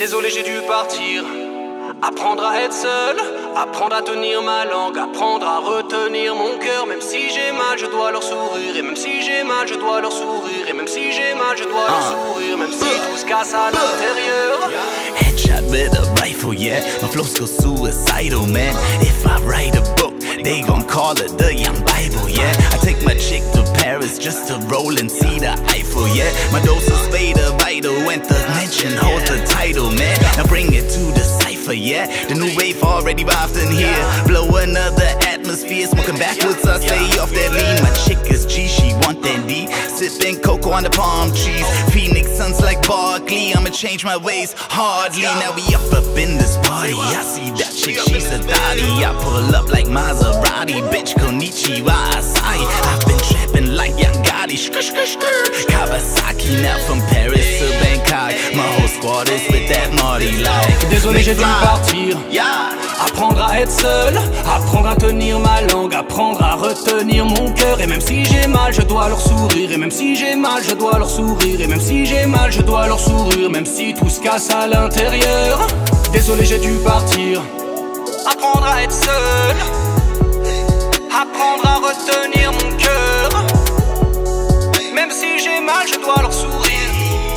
Désolé, j'ai dû partir. Apprendre à être seul, apprendre à tenir ma langue, apprendre à retenir mon cœur. Même si j'ai mal, je dois leur sourire. Et même si j'ai mal, je dois leur sourire. Et même si j'ai mal, je dois leur sourire. Même si tout se casse à l'intérieur. Headshot with a rifle, yeah. My flow's so suicidal, man. If I write a book, they gon' call it the Young Bible, yeah. I take my chick to Paris just to roll and see the Eiffel, yeah. My dose is Vader, vital, when the mention holds the title, man. Now bring it to the cipher, yeah. The new wave already arrived in here. Blow another atmosphere, smoking backwards, I stay off that lean. My chick is G, she want that D. Sipping cocoa on the palm trees. Phoenix suns like Barkley. I'ma change my ways hardly. Now we up in this party. I see that chick, she's a thotty. I pull up like Maserati, bitch, konnichiwa, Asahi. I've been trapping like Young Gotti. Kawasaki, now from Paris to Bangkok. My whole squad is with that Marty like. Désolé, j'ai dû partir. Apprendre à être seul, apprendre à tenir ma langue, apprendre à retenir mon cœur. Et même si j'ai mal, je dois leur sourire. Et même si j'ai mal, je dois leur sourire. Et même si j'ai mal, je dois leur sourire. Même si tout se casse à l'intérieur. Désolé, j'ai dû partir. Apprendre à être seul, apprendre à retenir mon cœur. Même si j'ai mal, je dois leur sourire.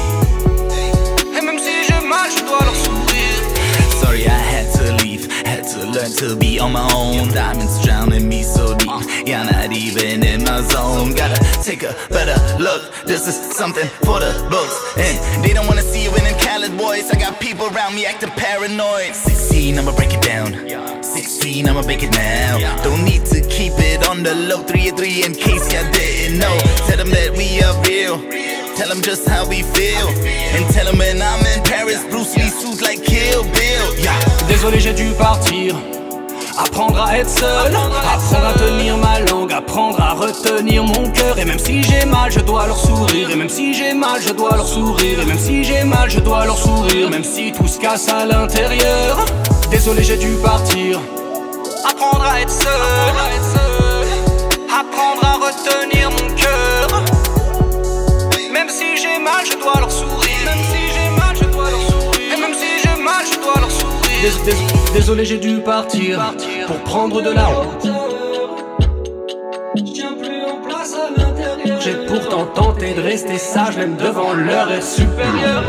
Et même si j'ai mal, je dois leur sourire. Sorry, I had to leave, had to learn to be on my own. Diamonds drowning me so deep, you're not even in my zone. Gotta take a better look, this is something for the books. And they don't wanna see you in Khaled, boys. I got people around me acting paranoid. 16, I'ma break it down. 16, I'ma make it now. Don't need to keep it on the low. 3 and 3 in case y'all didn't know. Tell them that we are real. Tell them just how we feel. And tell them when I'm in Paris, Bruce Lee suits like Kill Bill. Désolé, j'ai dû partir. Apprendre à être seul, apprendre à tenir ma langue, apprendre à retenir mon cœur. Et même si j'ai mal, je dois leur sourire. Et même si j'ai mal, je dois leur sourire. Et même si j'ai mal, je dois leur sourire. Même si tout se casse à l'intérieur. Désolé, j'ai dû partir. Apprendre à être seul, apprendre à retenir mon cœur. Même si j'ai mal, je dois leur sourire. Même si j'ai mal, je dois leur sourire. Et même si j'ai mal, je dois leur sourire. Désolé, j'ai dû partir pour prendre de la hauteur. Je tiens plus en place à l'intérieur. J'ai pourtant tenté de rester sage, même devant l'heure est supérieure.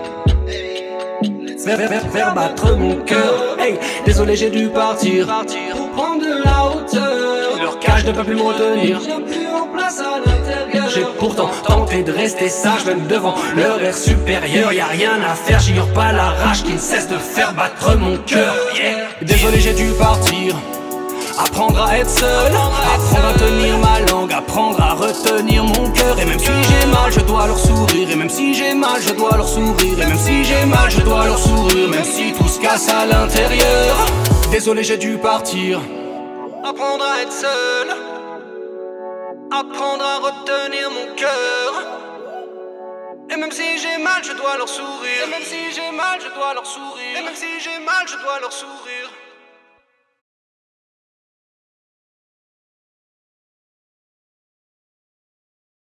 Faire battre mon cœur. Hey, désolé, j'ai dû partir pour prendre de la hauteur. Leur cage ne peut plus me retenir. Je tiens plus en place à l'intérieur. J'ai pourtant tenté de rester sage, même devant leur air supérieur. Y'a rien à faire, j'ignore pas la rage qui ne cesse de faire battre mon cœur. Désolé, j'ai dû partir. Apprendre à être seul, apprendre à tenir ma langue, apprendre à retenir mon cœur. Et même si j'ai mal, je dois leur sourire. Et même si j'ai mal, je dois leur sourire. Et même si j'ai mal, je dois leur sourire. Même si tout se casse à l'intérieur. Désolé, j'ai dû partir. Apprendre à être seul, apprendre à retenir mon cœur. Et même si j'ai mal, je dois leur sourire. Et même si j'ai mal, je dois leur sourire. Et même si j'ai mal, je dois leur sourire.